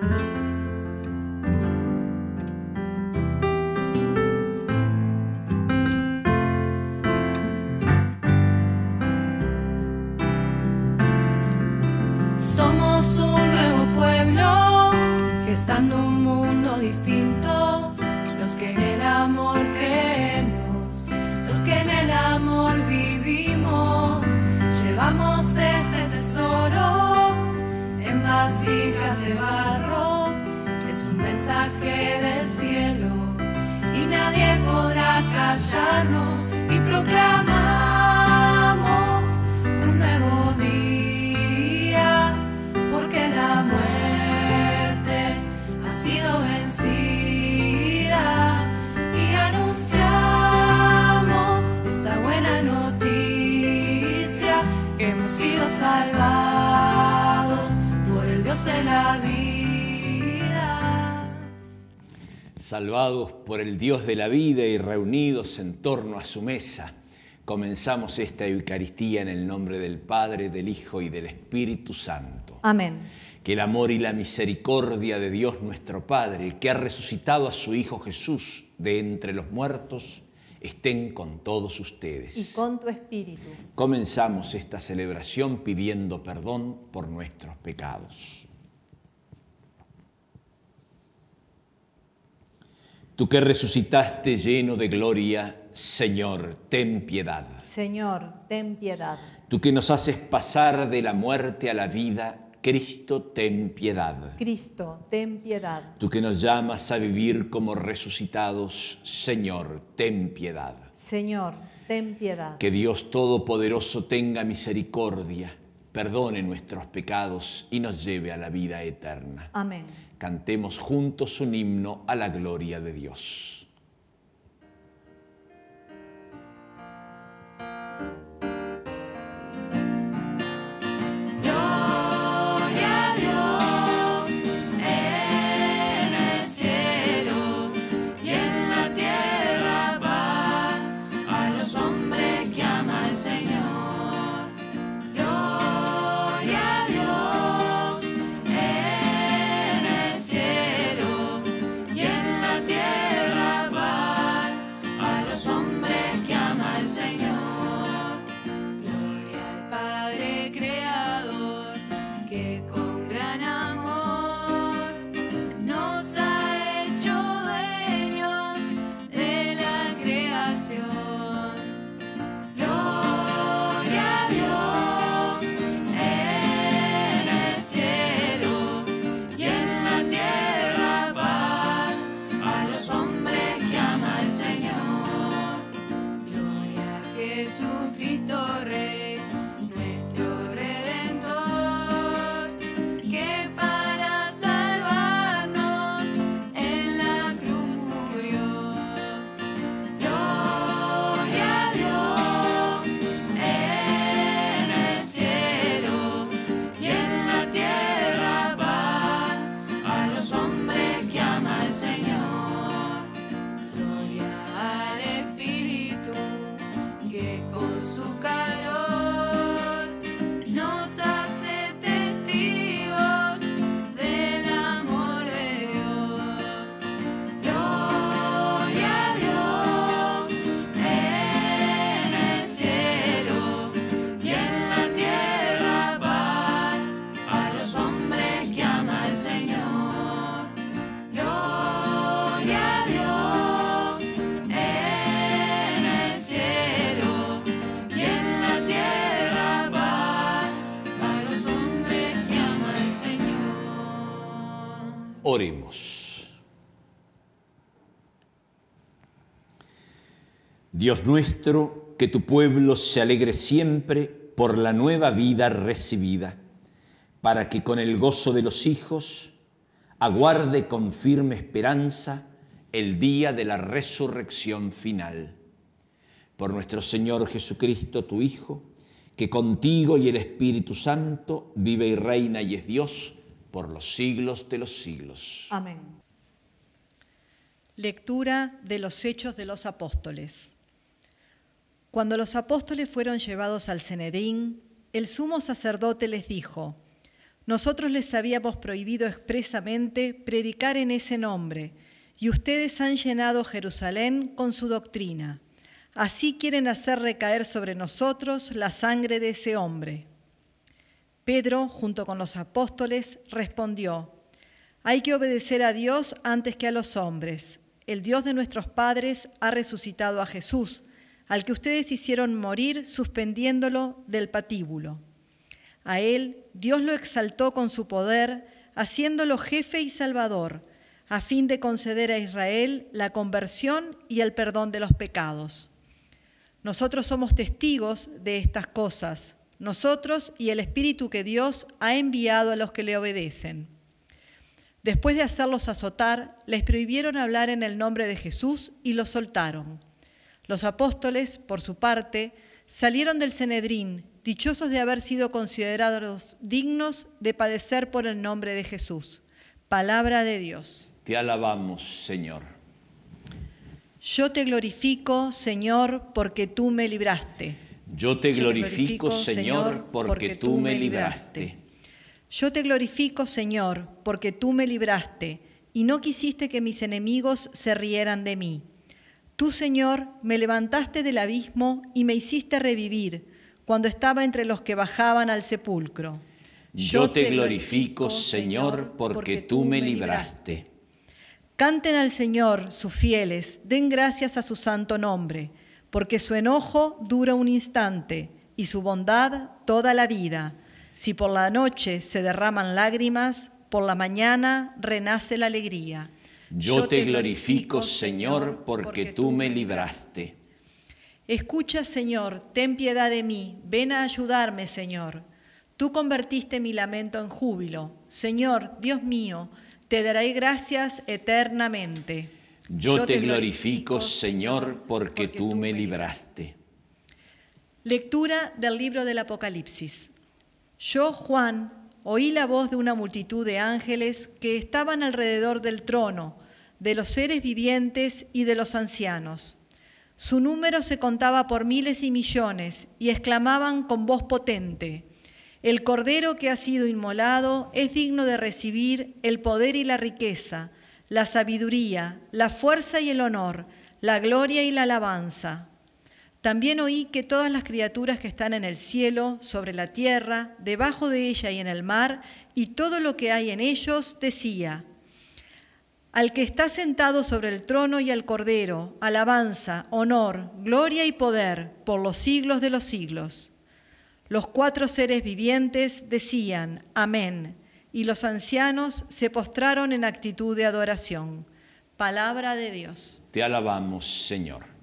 Somos un nuevo pueblo, gestando un mundo distinto. Los que en el amor creemos, los que en el amor vivimos, llevamos este tesoro en vasijas de barro. Es un mensaje del cielo y nadie podrá callarnos, y proclamamos un nuevo día, porque la muerte ha sido vencida, y anunciamos esta buena noticia, que hemos sido salvados por el Dios de la vida. Salvados por el Dios de la vida y reunidos en torno a su mesa, comenzamos esta Eucaristía en el nombre del Padre, del Hijo y del Espíritu Santo. Amén. Que el amor y la misericordia de Dios nuestro Padre, que ha resucitado a su Hijo Jesús de entre los muertos, estén con todos ustedes. Y con tu espíritu. Comenzamos esta celebración pidiendo perdón por nuestros pecados. Tú que resucitaste lleno de gloria, Señor, ten piedad. Señor, ten piedad. Tú que nos haces pasar de la muerte a la vida, Cristo, ten piedad. Cristo, ten piedad. Tú que nos llamas a vivir como resucitados, Señor, ten piedad. Señor, ten piedad. Que Dios Todopoderoso tenga misericordia, perdone nuestros pecados y nos lleve a la vida eterna. Amén. Cantemos juntos un himno a la gloria de Dios. Oremos. Dios nuestro, que tu pueblo se alegre siempre por la nueva vida recibida, para que con el gozo de los hijos aguarde con firme esperanza el día de la resurrección final. Por nuestro Señor Jesucristo, tu Hijo, que contigo y el Espíritu Santo vive y reina y es Dios por los siglos de los siglos. Amén. Lectura de los Hechos de los Apóstoles. Cuando los apóstoles fueron llevados al Sanedrín, el sumo sacerdote les dijo: Nosotros les habíamos prohibido expresamente predicar en ese nombre, y ustedes han llenado Jerusalén con su doctrina. Así quieren hacer recaer sobre nosotros la sangre de ese hombre. Pedro, junto con los apóstoles, respondió: hay que obedecer a Dios antes que a los hombres. El Dios de nuestros padres ha resucitado a Jesús, al que ustedes hicieron morir suspendiéndolo del patíbulo. A él Dios lo exaltó con su poder, haciéndolo jefe y salvador, a fin de conceder a Israel la conversión y el perdón de los pecados. Nosotros somos testigos de estas cosas, nosotros y el Espíritu que Dios ha enviado a los que le obedecen. Después de hacerlos azotar, les prohibieron hablar en el nombre de Jesús y los soltaron. Los apóstoles, por su parte, salieron del Sanedrín, dichosos de haber sido considerados dignos de padecer por el nombre de Jesús. Palabra de Dios. Te alabamos, Señor. Yo te glorifico, Señor, porque tú me libraste. Yo te glorifico, Señor, porque tú me libraste. Yo te glorifico, Señor, porque tú me libraste, y no quisiste que mis enemigos se rieran de mí. Tú, Señor, me levantaste del abismo y me hiciste revivir, cuando estaba entre los que bajaban al sepulcro. Yo te glorifico, Señor, porque tú me libraste. Canten al Señor, sus fieles, den gracias a su santo nombre, porque su enojo dura un instante y su bondad toda la vida. Si por la noche se derraman lágrimas, por la mañana renace la alegría. Yo te glorifico, Señor, porque tú me libraste. Escucha, Señor, ten piedad de mí, ven a ayudarme, Señor. Tú convertiste mi lamento en júbilo. Señor, Dios mío, te daré gracias eternamente. Yo te glorifico, Señor, porque tú me libraste. Lectura del libro del Apocalipsis. Yo, Juan, oí la voz de una multitud de ángeles que estaban alrededor del trono, de los seres vivientes y de los ancianos. Su número se contaba por miles y millones, y exclamaban con voz potente: el Cordero que ha sido inmolado es digno de recibir el poder y la riqueza, la sabiduría, la fuerza y el honor, la gloria y la alabanza. También oí que todas las criaturas que están en el cielo, sobre la tierra, debajo de ella y en el mar, y todo lo que hay en ellos, decía: al que está sentado sobre el trono y al Cordero, alabanza, honor, gloria y poder por los siglos de los siglos. Los 4 seres vivientes decían: amén, y los ancianos se postraron en actitud de adoración. Palabra de Dios. Te alabamos, Señor.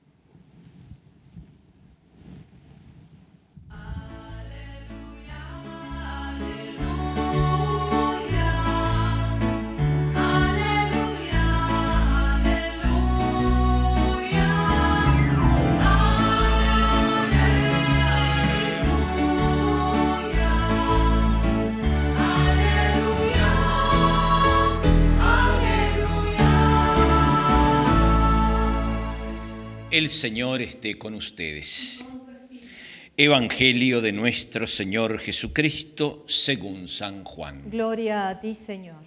El Señor esté con ustedes. Evangelio de nuestro Señor Jesucristo según San Juan. Gloria a ti, Señor.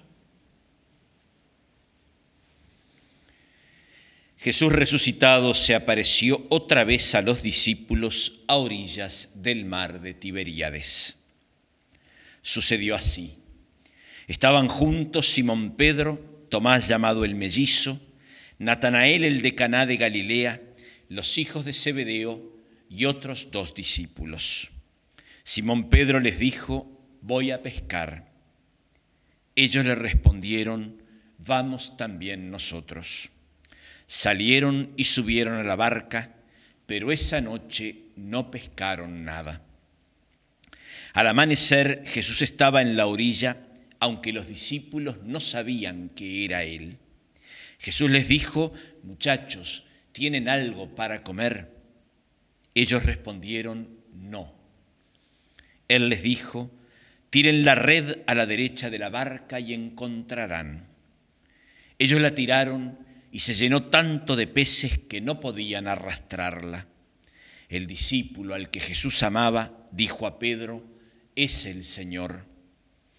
Jesús resucitado se apareció otra vez a los discípulos a orillas del mar de Tiberíades. Sucedió así. Estaban juntos Simón Pedro, Tomás llamado el mellizo, Natanael el de Caná de Galilea, los hijos de Zebedeo y otros 2 discípulos. Simón Pedro les dijo: voy a pescar. Ellos le respondieron: vamos también nosotros. Salieron y subieron a la barca, pero esa noche no pescaron nada. Al amanecer Jesús estaba en la orilla, aunque los discípulos no sabían que era Él. Jesús les dijo: muchachos, ¿tienen algo para comer? Ellos respondieron: no. Él les dijo: tiren la red a la derecha de la barca y encontrarán. Ellos la tiraron y se llenó tanto de peces que no podían arrastrarla. El discípulo al que Jesús amaba dijo a Pedro: es el Señor.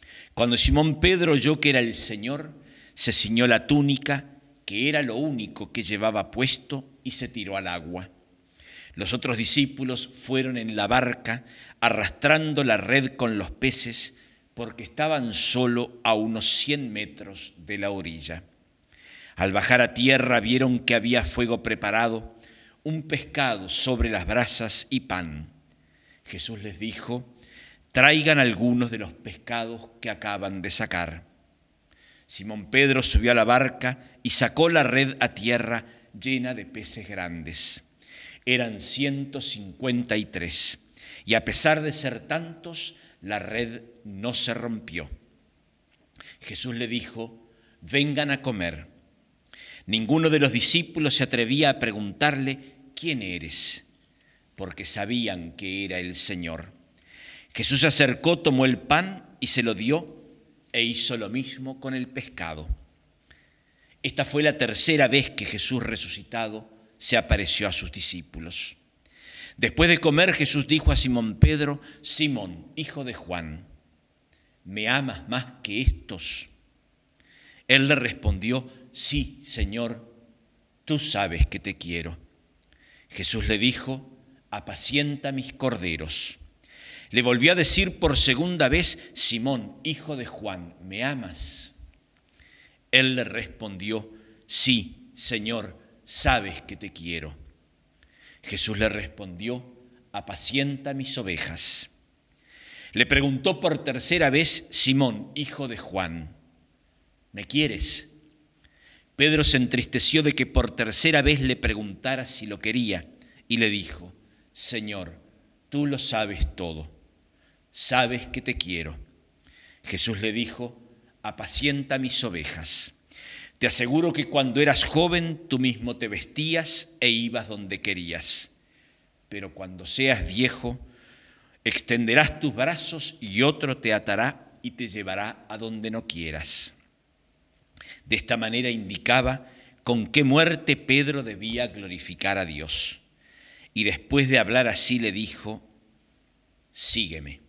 Cuando Simón Pedro oyó que era el Señor, se ciñó la túnica, que era lo único que llevaba puesto, y se tiró al agua. Los otros discípulos fueron en la barca, arrastrando la red con los peces, porque estaban solo a unos 100 metros de la orilla. Al bajar a tierra vieron que había fuego preparado, un pescado sobre las brasas y pan. Jesús les dijo: traigan algunos de los pescados que acaban de sacar. Simón Pedro subió a la barca y sacó la red a tierra llena de peces grandes. Eran 153, y a pesar de ser tantos, la red no se rompió. Jesús le dijo: vengan a comer. Ninguno de los discípulos se atrevía a preguntarle: ¿quién eres?, porque sabían que era el Señor. Jesús se acercó, tomó el pan y se lo dio, e hizo lo mismo con el pescado. Esta fue la tercera vez que Jesús resucitado se apareció a sus discípulos. Después de comer, Jesús dijo a Simón Pedro: Simón, hijo de Juan, ¿me amas más que estos? Él le respondió: sí, Señor, tú sabes que te quiero. Jesús le dijo: apacienta mis corderos. Le volvió a decir por segunda vez: Simón, hijo de Juan, ¿me amas? Él le respondió: sí, Señor, sabes que te quiero. Jesús le respondió: apacienta mis ovejas. Le preguntó por tercera vez: Simón, hijo de Juan, ¿me quieres? Pedro se entristeció de que por tercera vez le preguntara si lo quería, y le dijo: Señor, tú lo sabes todo, sabes que te quiero. Jesús le dijo: apacienta mis ovejas. Te aseguro que cuando eras joven tú mismo te vestías e ibas donde querías, pero cuando seas viejo extenderás tus brazos y otro te atará y te llevará a donde no quieras. De esta manera indicaba con qué muerte Pedro debía glorificar a Dios. Y después de hablar así le dijo: sígueme.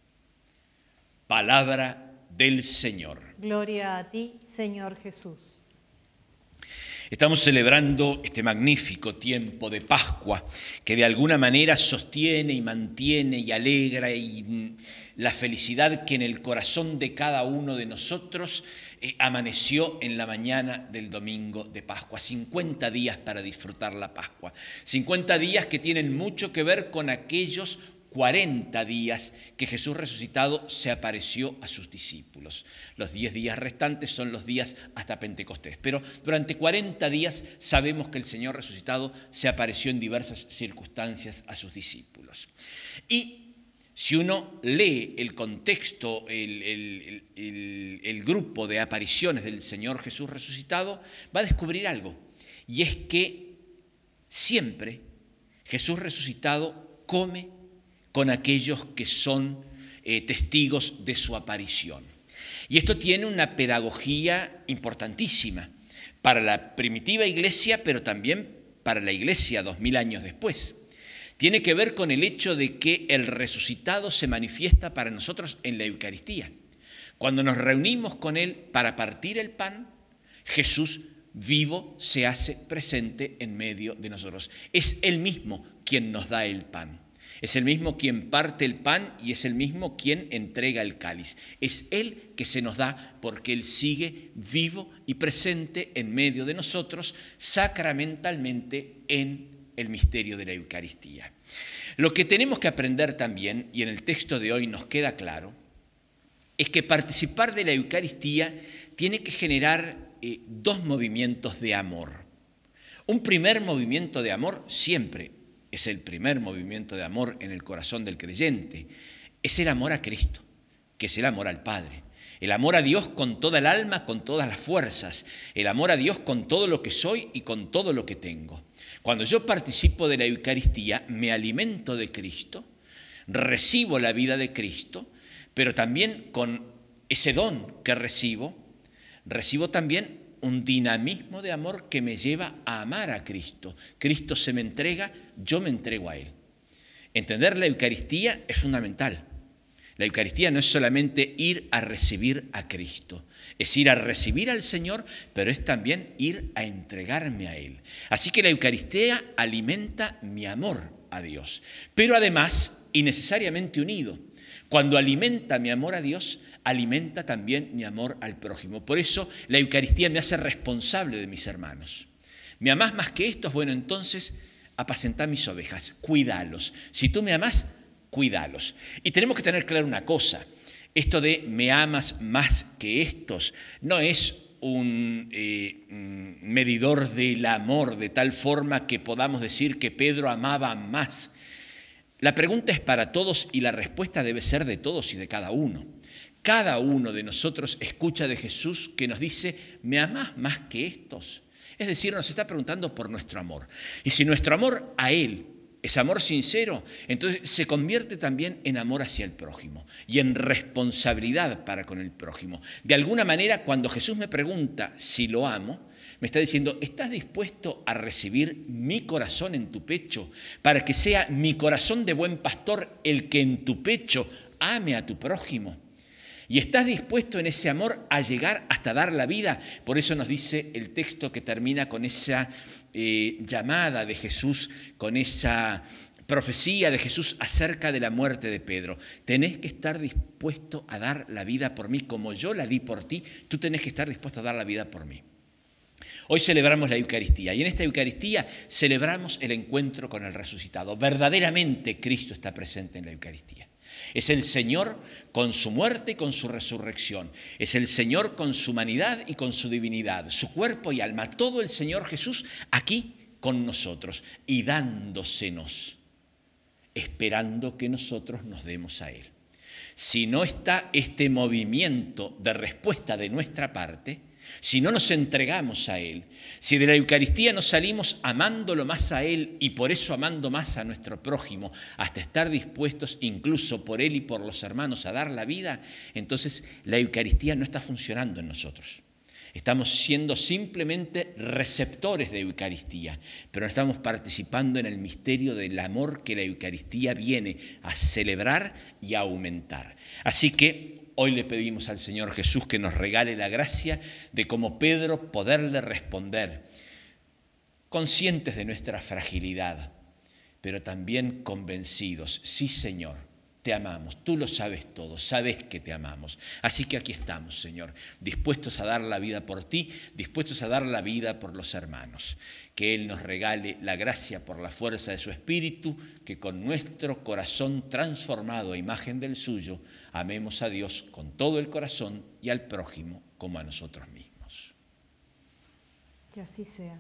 Palabra del Señor. Gloria a ti, Señor Jesús. Estamos celebrando este magnífico tiempo de Pascua que de alguna manera sostiene y mantiene y alegra y la felicidad que en el corazón de cada uno de nosotros amaneció en la mañana del domingo de Pascua. 50 días para disfrutar la Pascua. 50 días que tienen mucho que ver con aquellos 40 días que Jesús resucitado se apareció a sus discípulos. Los 10 días restantes son los días hasta Pentecostés, pero durante 40 días sabemos que el Señor resucitado se apareció en diversas circunstancias a sus discípulos. Y si uno lee el contexto, el grupo de apariciones del Señor Jesús resucitado, va a descubrir algo, y es que siempre Jesús resucitado come con aquellos que son testigos de su aparición. Y esto tiene una pedagogía importantísima para la primitiva iglesia, pero también para la iglesia 2000 años después. Tiene que ver con el hecho de que el resucitado se manifiesta para nosotros en la Eucaristía. Cuando nos reunimos con Él para partir el pan, Jesús vivo se hace presente en medio de nosotros. Es Él mismo quien nos da el pan. Es el mismo quien parte el pan y es el mismo quien entrega el cáliz. Es Él que se nos da porque Él sigue vivo y presente en medio de nosotros sacramentalmente en el misterio de la Eucaristía. Lo que tenemos que aprender también, y en el texto de hoy nos queda claro, es que participar de la Eucaristía tiene que generar dos movimientos de amor. Un primer movimiento de amor siempre es el primer movimiento de amor en el corazón del creyente. Es el amor a Cristo, que es el amor al Padre. El amor a Dios con toda el alma, con todas las fuerzas. El amor a Dios con todo lo que soy y con todo lo que tengo. Cuando yo participo de la Eucaristía, me alimento de Cristo, recibo la vida de Cristo, pero también con ese don que recibo también un dinamismo de amor que me lleva a amar a Cristo. Cristo se me entrega, yo me entrego a Él. Entender la Eucaristía es fundamental. La Eucaristía no es solamente ir a recibir a Cristo, es ir a recibir al Señor, pero es también ir a entregarme a Él. Así que la Eucaristía alimenta mi amor a Dios, pero además y necesariamente unido. Cuando alimenta mi amor a Dios, alimenta también mi amor al prójimo. Por eso la Eucaristía me hace responsable de mis hermanos. ¿Me amás más que estos? Bueno, entonces apacentá mis ovejas, cuídalos. Si tú me amás, cuídalos. Y tenemos que tener claro una cosa, esto de me amas más que estos no es un medidor del amor de tal forma que podamos decir que Pedro amaba más. La pregunta es para todos y la respuesta debe ser de todos y de cada uno. Cada uno de nosotros escucha de Jesús que nos dice, ¿me amás más que estos? Es decir, nos está preguntando por nuestro amor. Y si nuestro amor a Él es amor sincero, entonces se convierte también en amor hacia el prójimo y en responsabilidad para con el prójimo. De alguna manera, cuando Jesús me pregunta si lo amo, me está diciendo, ¿estás dispuesto a recibir mi corazón en tu pecho para que sea mi corazón de buen pastor el que en tu pecho ame a tu prójimo? ¿Y estás dispuesto en ese amor a llegar hasta dar la vida? Por eso nos dice el texto que termina con esa llamada de Jesús, con esa profecía de Jesús acerca de la muerte de Pedro. Tenés que estar dispuesto a dar la vida por mí, como yo la di por ti, tú tenés que estar dispuesto a dar la vida por mí. Hoy celebramos la Eucaristía y en esta Eucaristía celebramos el encuentro con el resucitado. Verdaderamente Cristo está presente en la Eucaristía. Es el Señor con su muerte y con su resurrección. Es el Señor con su humanidad y con su divinidad, su cuerpo y alma. Todo el Señor Jesús aquí con nosotros y dándosenos, esperando que nosotros nos demos a Él. Si no está este movimiento de respuesta de nuestra parte, si no nos entregamos a Él, si de la Eucaristía nos salimos amándolo más a Él y por eso amando más a nuestro prójimo, hasta estar dispuestos incluso por Él y por los hermanos a dar la vida, entonces la Eucaristía no está funcionando en nosotros. Estamos siendo simplemente receptores de Eucaristía, pero no estamos participando en el misterio del amor que la Eucaristía viene a celebrar y a aumentar. Así que hoy le pedimos al Señor Jesús que nos regale la gracia de, como Pedro, poderle responder, conscientes de nuestra fragilidad, pero también convencidos. Sí, Señor, te amamos, tú lo sabes todo, sabes que te amamos. Así que aquí estamos, Señor, dispuestos a dar la vida por ti, dispuestos a dar la vida por los hermanos. Que Él nos regale la gracia por la fuerza de su Espíritu, que con nuestro corazón transformado a imagen del suyo, amemos a Dios con todo el corazón y al prójimo como a nosotros mismos. Que así sea.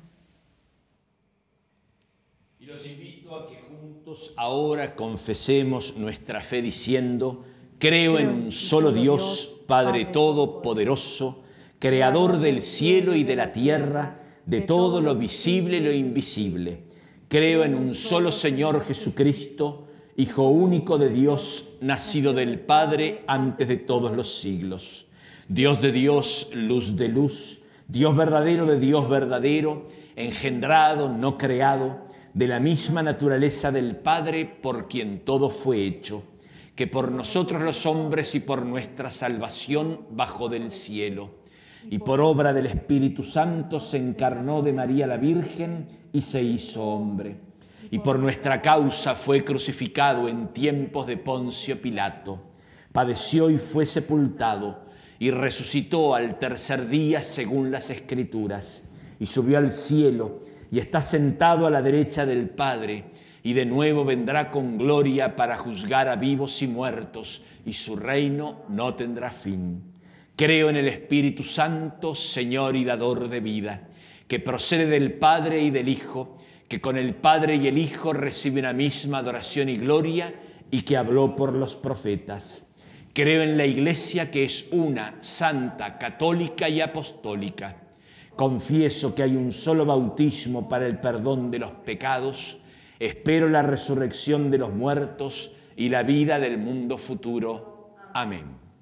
Y los invito a que juntos ahora confesemos nuestra fe diciendo, creo en un solo Dios, Padre Todopoderoso, Creador del cielo y de la tierra, de todo lo visible y lo invisible. Creo en un solo Señor Jesucristo, Hijo único de Dios, nacido del Padre antes de todos los siglos. Dios de Dios, luz de luz, Dios verdadero de Dios verdadero, engendrado, no creado, de la misma naturaleza del Padre por quien todo fue hecho, que por nosotros los hombres y por nuestra salvación bajó del cielo, y por obra del Espíritu Santo se encarnó de María la Virgen y se hizo hombre, y por nuestra causa fue crucificado en tiempos de Poncio Pilato, padeció y fue sepultado, y resucitó al tercer día según las Escrituras, y subió al cielo, y está sentado a la derecha del Padre, y de nuevo vendrá con gloria para juzgar a vivos y muertos, y su reino no tendrá fin. Creo en el Espíritu Santo, Señor y dador de vida, que procede del Padre y del Hijo, que con el Padre y el Hijo recibe una misma adoración y gloria, y que habló por los profetas. Creo en la Iglesia, que es una, santa, católica y apostólica. Confieso que hay un solo bautismo para el perdón de los pecados. Espero la resurrección de los muertos y la vida del mundo futuro. Amén.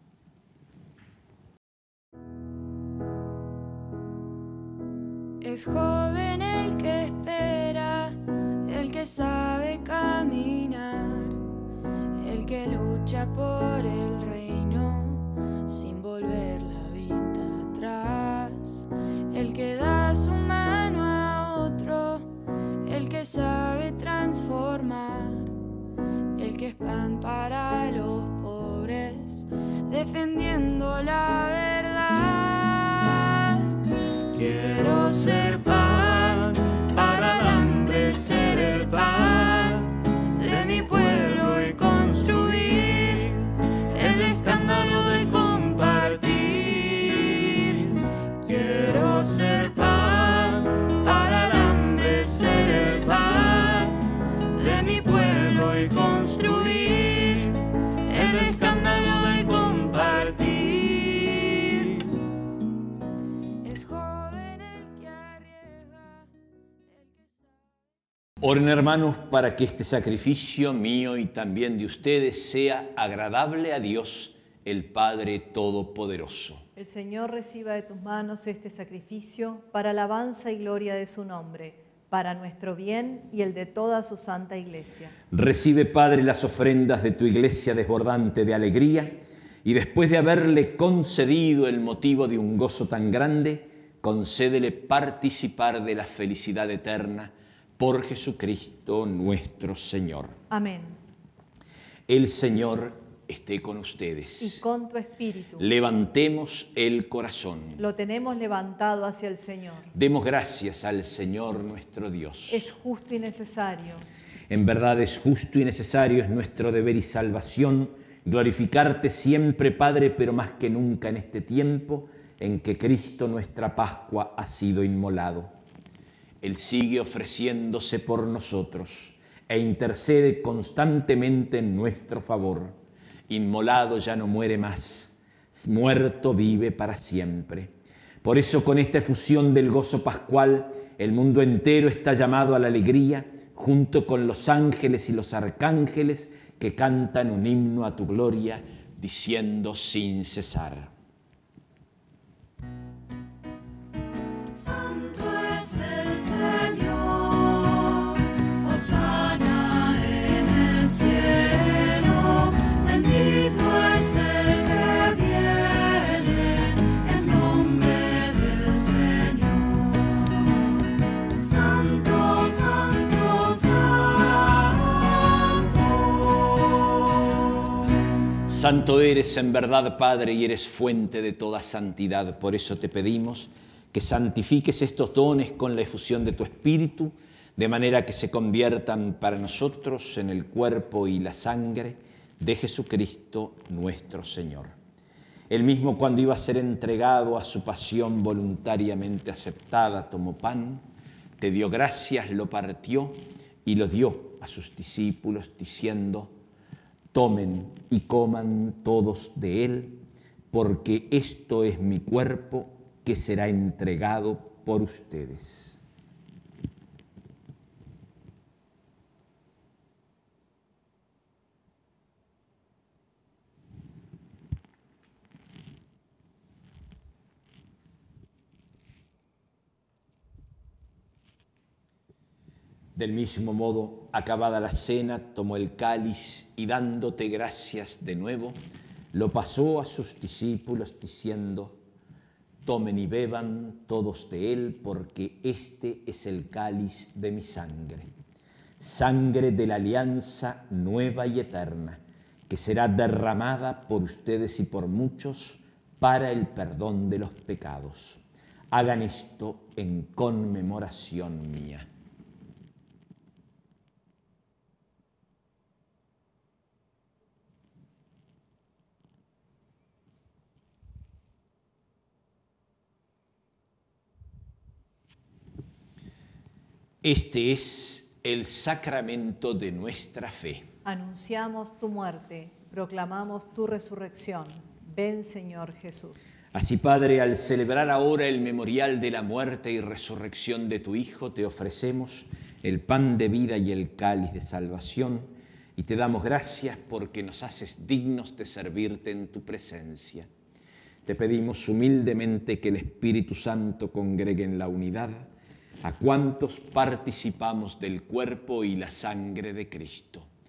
Es joven el que espera, el que sabe caminar, el que lucha lucha por el reino sin volver la vista atrás, el que da su mano a otro, el que sabe transformar, el que es pan para los pobres, defendiendo la verdad. Quiero ser pan para el hambre, ser el pan de mi pueblo y construir el escándalo de compartir. Quiero ser pan para el hambre, ser el pan de mi pueblo y construir el escándalo de compartir. Es joven el que arriesga, el que sabe. Oren, hermanos, para que este sacrificio mío y también de ustedes sea agradable a Dios, el Padre Todopoderoso. El Señor reciba de tus manos este sacrificio para alabanza y gloria de su nombre, para nuestro bien y el de toda su santa Iglesia. Recibe, Padre, las ofrendas de tu Iglesia desbordante de alegría, y después de haberle concedido el motivo de un gozo tan grande, concédele participar de la felicidad eterna por Jesucristo nuestro Señor. Amén. El Señor esté con ustedes. Y con tu espíritu. Levantemos el corazón. Lo tenemos levantado hacia el Señor. Demos gracias al Señor nuestro Dios. Es justo y necesario. En verdad es justo y necesario, es nuestro deber y salvación glorificarte siempre, Padre, pero más que nunca en este tiempo en que Cristo nuestra Pascua ha sido inmolado. Él sigue ofreciéndose por nosotros e intercede constantemente en nuestro favor. Inmolado ya no muere más, muerto vive para siempre. Por eso, con esta efusión del gozo pascual, el mundo entero está llamado a la alegría, junto con los ángeles y los arcángeles que cantan un himno a tu gloria, diciendo sin cesar. Santo es el Señor, hosana en el cielo, bendito es el que viene en nombre del Señor. Santo, santo, santo. Santo eres en verdad, Padre, y eres fuente de toda santidad. Por eso te pedimos que santifiques estos dones con la efusión de tu Espíritu, de manera que se conviertan para nosotros en el cuerpo y la sangre de Jesucristo nuestro Señor. Él mismo, cuando iba a ser entregado a su pasión voluntariamente aceptada, tomó pan, te dio gracias, lo partió y lo dio a sus discípulos, diciendo: tomen y coman todos de él, porque esto es mi cuerpo que será entregado por ustedes. Del mismo modo, acabada la cena, tomó el cáliz y, dándote gracias de nuevo, lo pasó a sus discípulos diciendo: tomen y beban todos de él, porque este es el cáliz de mi sangre, sangre de la alianza nueva y eterna, que será derramada por ustedes y por muchos para el perdón de los pecados. Hagan esto en conmemoración mía. Este es el sacramento de nuestra fe. Anunciamos tu muerte, proclamamos tu resurrección. Ven, Señor Jesús. Así, Padre, al celebrar ahora el memorial de la muerte y resurrección de tu Hijo, te ofrecemos el pan de vida y el cáliz de salvación, y te damos gracias porque nos haces dignos de servirte en tu presencia. Te pedimos humildemente que el Espíritu Santo congregue en la unidad a cuantos participamos del cuerpo y la sangre de Cristo.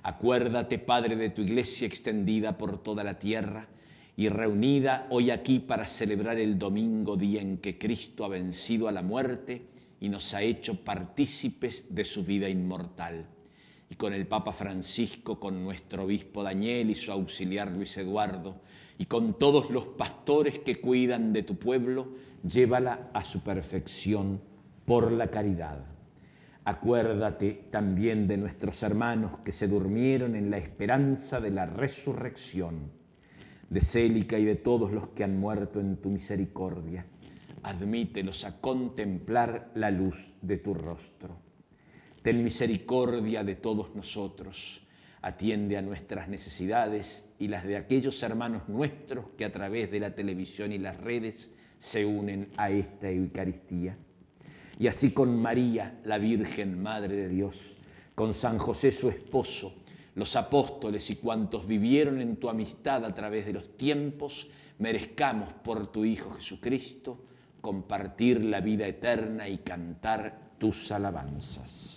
Acuérdate, Padre, de tu iglesia extendida por toda la tierra y reunida hoy aquí para celebrar el domingo, día en que Cristo ha vencido a la muerte y nos ha hecho partícipes de su vida inmortal. Y con el Papa Francisco, con nuestro obispo Daniel y su auxiliar Luis Eduardo, y con todos los pastores que cuidan de tu pueblo, llévala a su perfección por la caridad. Acuérdate también de nuestros hermanos que se durmieron en la esperanza de la resurrección, de Célica y de todos los que han muerto en tu misericordia. Admítelos a contemplar la luz de tu rostro. Ten misericordia de todos nosotros. Atiende a nuestras necesidades y las de aquellos hermanos nuestros que a través de la televisión y las redes se unen a esta Eucaristía. Y así con María, la Virgen Madre de Dios, con San José su esposo, los apóstoles y cuantos vivieron en tu amistad a través de los tiempos, merezcamos por tu Hijo Jesucristo compartir la vida eterna y cantar tus alabanzas.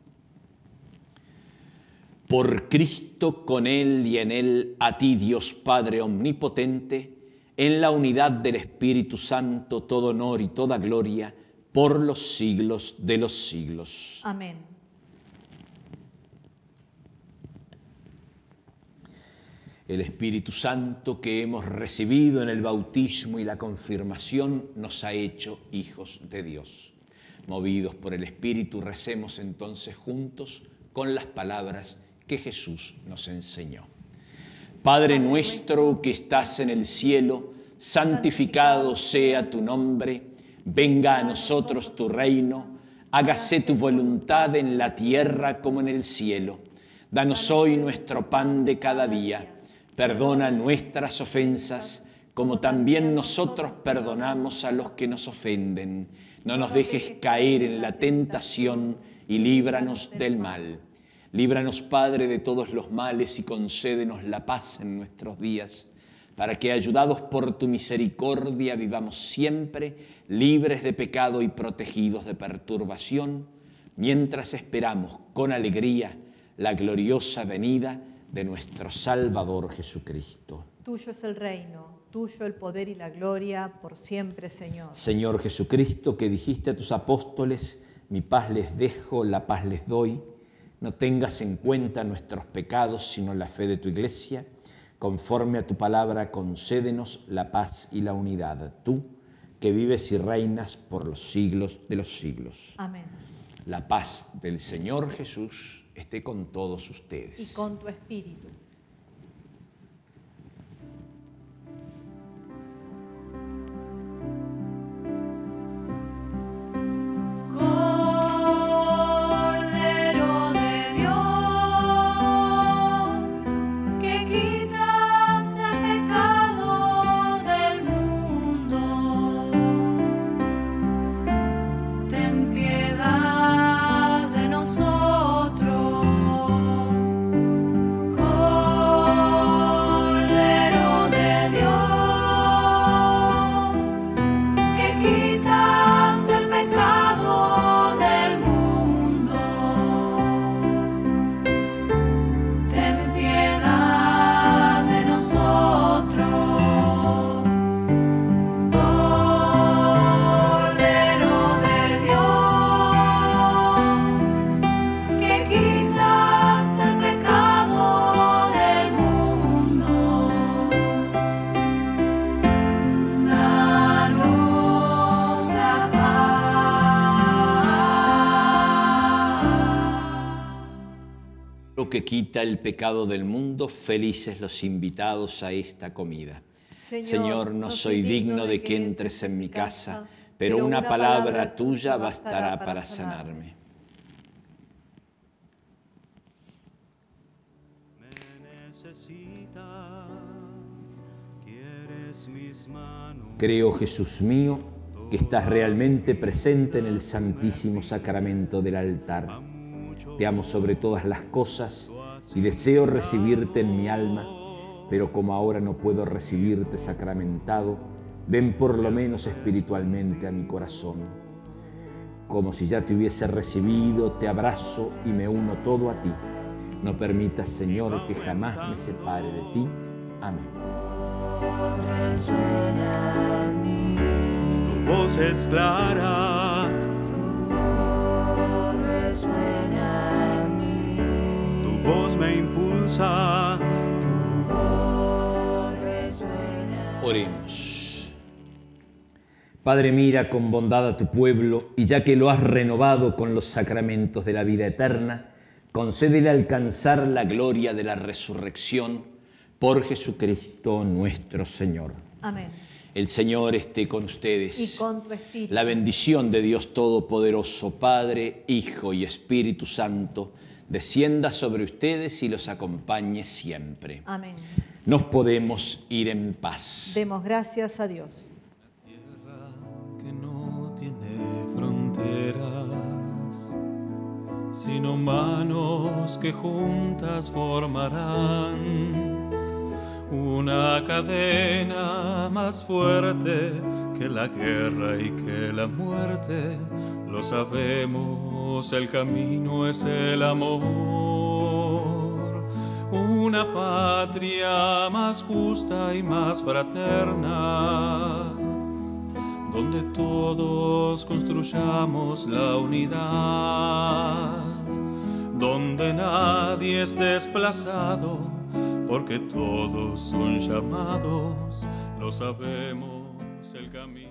Por Cristo, con Él y en Él, a ti, Dios Padre Omnipotente, en la unidad del Espíritu Santo, todo honor y toda gloria, por los siglos de los siglos. Amén. El Espíritu Santo que hemos recibido en el bautismo y la confirmación nos ha hecho hijos de Dios. Movidos por el Espíritu, recemos entonces juntos con las palabras que Jesús nos enseñó. Padre nuestro que estás en el cielo, santificado sea tu nombre, venga a nosotros tu reino, hágase tu voluntad en la tierra como en el cielo. Danos hoy nuestro pan de cada día, perdona nuestras ofensas, como también nosotros perdonamos a los que nos ofenden. No nos dejes caer en la tentación y líbranos del mal. Líbranos, Padre, de todos los males y concédenos la paz en nuestros días, para que, ayudados por tu misericordia, vivamos siempre libres de pecado y protegidos de perturbación, mientras esperamos con alegría la gloriosa venida de nuestro Salvador Jesucristo. Tuyo es el reino, tuyo el poder y la gloria, por siempre, Señor. Señor Jesucristo, que dijiste a tus apóstoles, mi paz les dejo, la paz les doy, no tengas en cuenta nuestros pecados, sino la fe de tu Iglesia. Conforme a tu palabra, concédenos la paz y la unidad. Tú, que vives y reinas por los siglos de los siglos. Amén. La paz del Señor Jesús esté con todos ustedes. Y con tu espíritu. Que quita el pecado del mundo, felices los invitados a esta comida. Señor, no soy digno de que entres en mi casa, pero una palabra tuya bastará para sanarme. Creo, Jesús mío, que estás realmente presente en el Santísimo Sacramento del altar. Te amo sobre todas las cosas y deseo recibirte en mi alma, pero como ahora no puedo recibirte sacramentado, ven por lo menos espiritualmente a mi corazón. Como si ya te hubiese recibido, te abrazo y me uno todo a ti, No permitas, Señor, que jamás me separe de ti. Amén. Resuena en mí, Tu voz es clara, tu voz resuena en mí, tu voz me impulsa. tu voz resuena. Oremos. Padre, mira con bondad a tu pueblo y ya que lo has renovado con los sacramentos de la vida eterna, concédele alcanzar la gloria de la resurrección por Jesucristo nuestro Señor. Amén. El Señor esté con ustedes. Y con tu espíritu. La bendición de Dios Todopoderoso, Padre, Hijo y Espíritu Santo, descienda sobre ustedes y los acompañe siempre. Amén. Nos podemos ir en paz. Demos gracias a Dios. Tierra que no tiene fronteras, sino manos que juntas formarán una cadena más fuerte que la guerra y que la muerte. Lo sabemos, el camino es el amor. Una patria más justa y más fraterna, donde todos construyamos la unidad, donde nadie es desplazado, porque todos son llamados, lo sabemos, el camino.